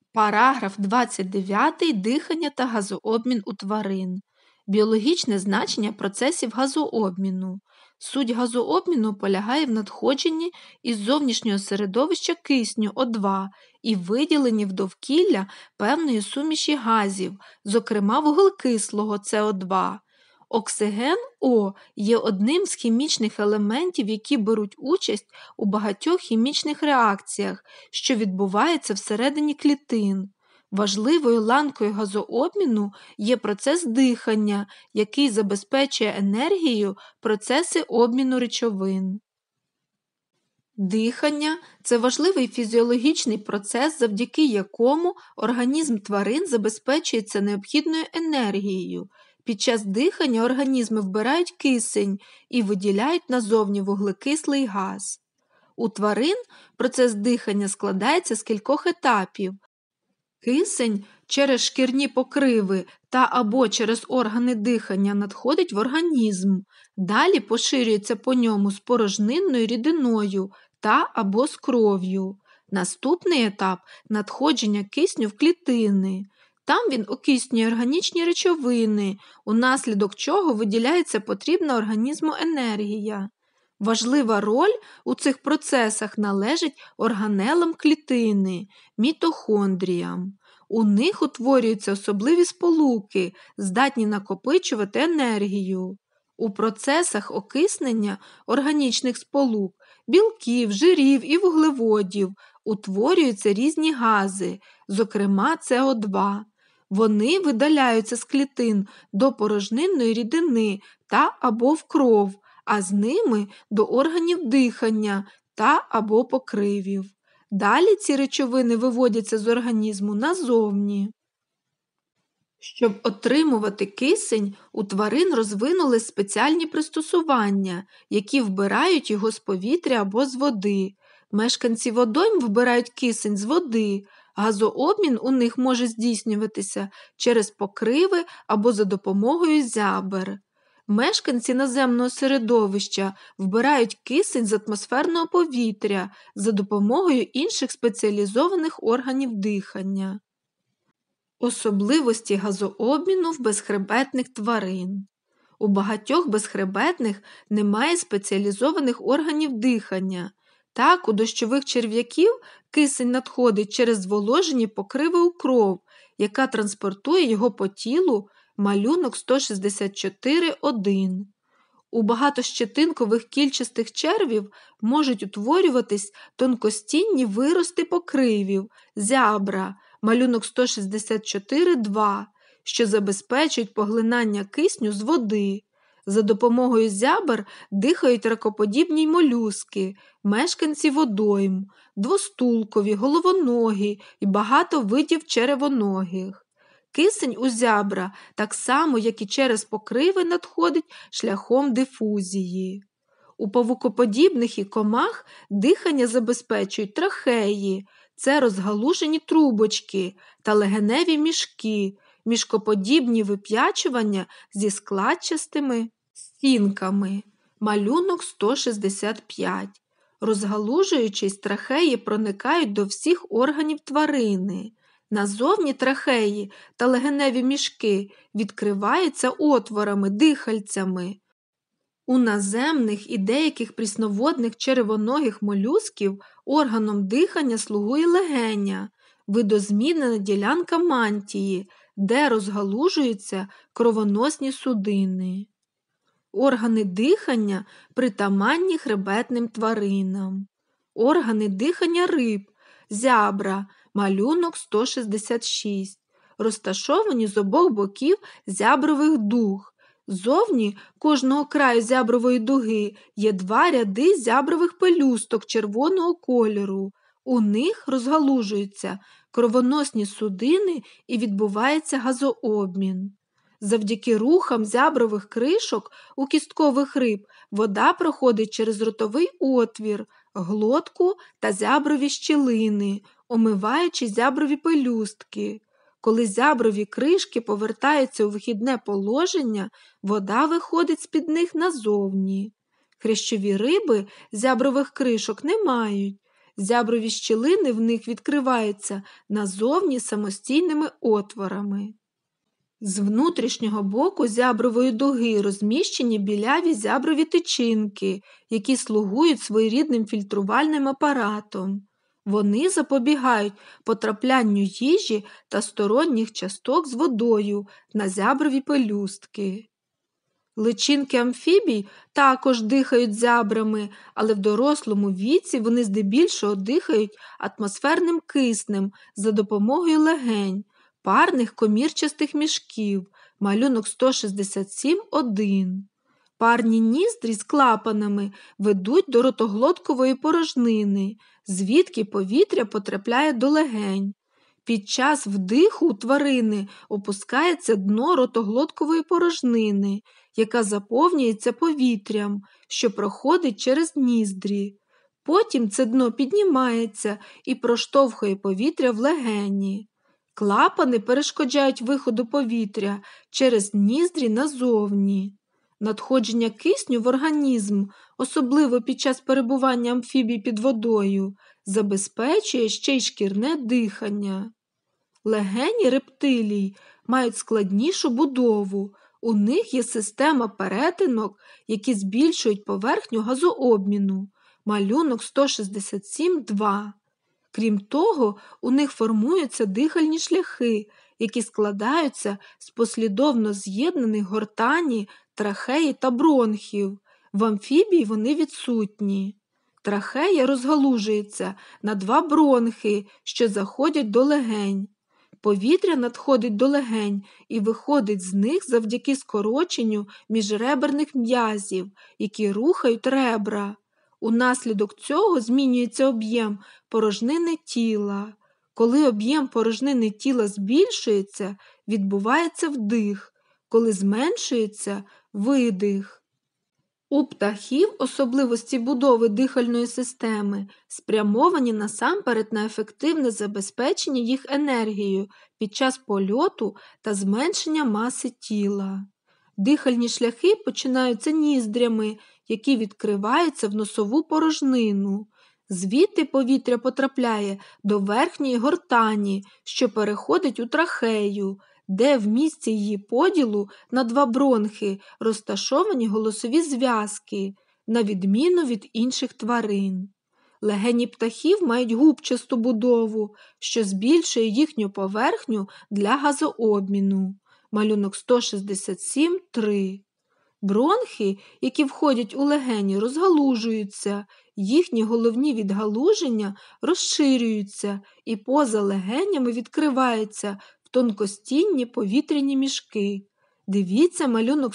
Параграф 29. Дихання та газообмін у тварин. Біологічне значення процесів газообміну. Суть газообміну полягає в надходженні із зовнішнього середовища кисню О2 і виділенні в довкілля певної суміші газів, зокрема вуглекислого СО2. Оксиген О є одним з хімічних елементів, які беруть участь у багатьох хімічних реакціях, що відбуваються всередині клітин. Важливою ланкою газообміну є процес дихання, який забезпечує енергією процеси обміну речовин. Дихання – це важливий фізіологічний процес, завдяки якому організм тварин забезпечується необхідною енергією. Під час дихання організми вбирають кисень і виділяють назовні вуглекислий газ. У тварин процес дихання складається з кількох етапів. Кисень через шкірні покриви та або через органи дихання надходить в організм, далі поширюється по ньому з порожнинною рідиною та або з кров'ю. Наступний етап – надходження кисню в клітини. Там він окиснює органічні речовини, унаслідок чого виділяється потрібна організму енергія. Важлива роль у цих процесах належить органелам клітини – мітохондріям. У них утворюються особливі сполуки, здатні накопичувати енергію. У процесах окиснення органічних сполук, білків, жирів і вуглеводів утворюються різні гази, зокрема СО2. Вони видаляються з клітин до порожнинної рідини та або в кров, а з ними до органів дихання та або покривів. Далі ці речовини виводяться з організму назовні. Щоб отримувати кисень, у тварин розвинулись спеціальні пристосування, які вбирають його з повітря або з води. Мешканці водойм вбирають кисень з води. Газообмін у них може здійснюватися через покриви або за допомогою зябр. Мешканці наземного середовища вбирають кисень з атмосферного повітря за допомогою інших спеціалізованих органів дихання. Особливості газообміну в безхребетних тварин. У багатьох безхребетних немає спеціалізованих органів дихання. Так, у дощових черв'яків кисень надходить через зволожені покриви у кров, яка транспортує його по тілу, малюнок 164.1. У багатощетинкових кільчастих червів можуть утворюватись тонкостінні вирости покривів, зябра, малюнок 164.2, що забезпечують поглинання кисню з води. За допомогою зябр дихають ракоподібні молюски, мешканці водойм, двостулкові, головоногі і багато видів черевоногих. Кисень у зябра, так само, як і через покриви, надходить шляхом дифузії. У павукоподібних і комах дихання забезпечують трахеї – це розгалужені трубочки та легеневі мішки, мішкоподібні вип'ячування зі складчастими стінками. Малюнок 165. Розгалужуючись, трахеї проникають до всіх органів тварини. Назовні трахеї та легеневі мішки відкриваються отворами, дихальцями. У наземних і деяких прісноводних черевоногих молюсків органом дихання слугує легеня, видозмінена ділянка мантії, де розгалужуються кровоносні судини. Органи дихання притаманні хребетним тваринам. Органи дихання риб, зябра, малюнок 166, розташовані з обох боків зябрових дуг. Ззовні кожного краю зябрової дуги є два ряди зябрових пелюсток червоного кольору. У них розгалужуються кровоносні судини і відбувається газообмін. Завдяки рухам зябрових кришок у кісткових риб вода проходить через ротовий отвір, глотку та зяброві щілини, омиваючи зяброві пелюстки. Коли зяброві кришки повертаються у вихідне положення, вода виходить з-під них назовні. Хрящові риби зябрових кришок не мають. Зяброві щілини в них відкриваються назовні самостійними отворами. З внутрішнього боку зябрової дуги розміщені біляві зяброві тичинки, які слугують своєрідним фільтрувальним апаратом. Вони запобігають потраплянню їжі та сторонніх часток з водою на зяброві пелюстки. Личинки амфібій також дихають зябрами, але в дорослому віці вони здебільшого дихають атмосферним киснем за допомогою легень, парних комірчастих мішків, малюнок 167.1. Парні ніздрі з клапанами ведуть до ротоглоткової порожнини, звідки повітря потрапляє до легень. Під час вдиху у тварини опускається дно ротоглоткової порожнини, яка заповнюється повітрям, що проходить через ніздрі. Потім це дно піднімається і проштовхує повітря в легені. Клапани перешкоджають виходу повітря через ніздрі назовні. Надходження кисню в організм, особливо під час перебування амфібій під водою, забезпечує ще й шкірне дихання. Легені рептилій мають складнішу будову. У них є система перетинок, які збільшують поверхню газообміну. Малюнок 167.2. Крім того, у них формуються дихальні шляхи, які складаються з послідовно з'єднаних гортані, трахеї та бронхів. В амфібій вони відсутні. Трахея розгалужується на два бронхи, що заходять до легень. Повітря надходить до легень і виходить з них завдяки скороченню міжреберних м'язів, які рухають ребра. Унаслідок цього змінюється об'єм порожнини тіла. Коли об'єм порожнини тіла збільшується, відбувається вдих, коли зменшується – видих. У птахів особливості будови дихальної системи спрямовані насамперед на ефективне забезпечення їх енергією під час польоту та зменшення маси тіла. Дихальні шляхи починаються ніздрями, які відкриваються в носову порожнину. Звідти повітря потрапляє до верхньої гортані, що переходить у трахею, де в місці її поділу на два бронхи розташовані голосові зв'язки, на відміну від інших тварин. Легені птахів мають губчасту будову, що збільшує їхню поверхню для газообміну. Малюнок 167.3. Бронхи, які входять у легені, розгалужуються, їхні головні відгалуження розширюються і поза легенями відкриваються в тонкостінні повітряні мішки. Дивіться малюнок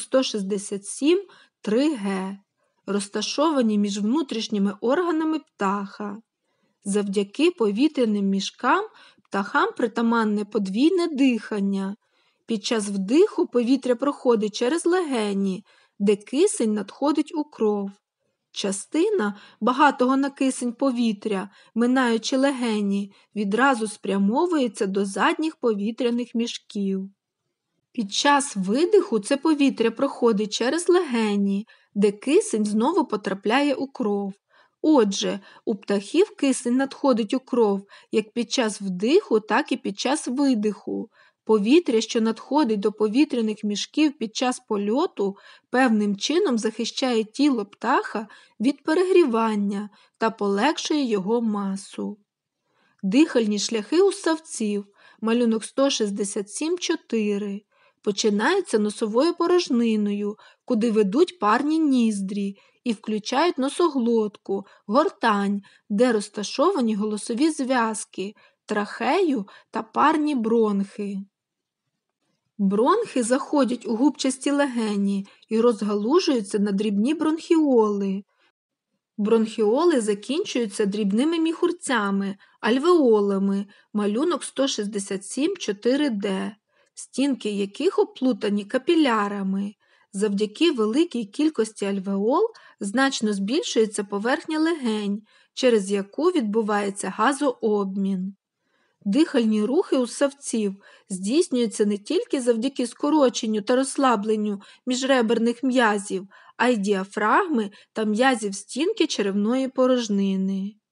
167.3г, розташовані між внутрішніми органами птаха. Завдяки повітряним мішкам птахам притаманне подвійне дихання. Під час вдиху повітря проходить через легені, де кисень надходить у кров. Частина багатого на кисень повітря, минаючи легені, відразу спрямовується до задніх повітряних мішків. Під час видиху це повітря проходить через легені, де кисень знову потрапляє у кров. Отже, у птахів кисень надходить у кров як під час вдиху, так і під час видиху. Повітря, що надходить до повітряних мішків під час польоту, певним чином захищає тіло птаха від перегрівання та полегшує його масу. Дихальні шляхи у ссавців, малюнок 167.4, починаються носовою порожниною, куди ведуть парні ніздрі, і включають носоглотку, гортань, де розташовані голосові зв'язки, трахею та парні бронхи. Бронхи заходять у губчасті легені і розгалужуються на дрібні бронхіоли. Бронхіоли закінчуються дрібними міхурцями, альвеолами, малюнок 167.4д, стінки яких оплутані капілярами. Завдяки великій кількості альвеол значно збільшується поверхня легень, через яку відбувається газообмін. Дихальні рухи у ссавців здійснюються не тільки завдяки скороченню та розслабленню міжреберних м'язів, а й діафрагми та м'язів стінки черевної порожнини.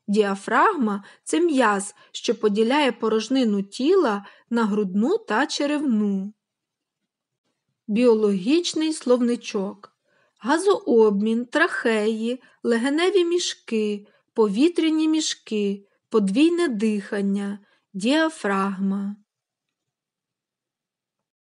Діафрагма – це м'яз, що поділяє порожнину тіла на грудну та черевну. Біологічний словничок. Газообмін, трахеї, легеневі мішки, повітряні мішки, подвійне дихання, діафрагма.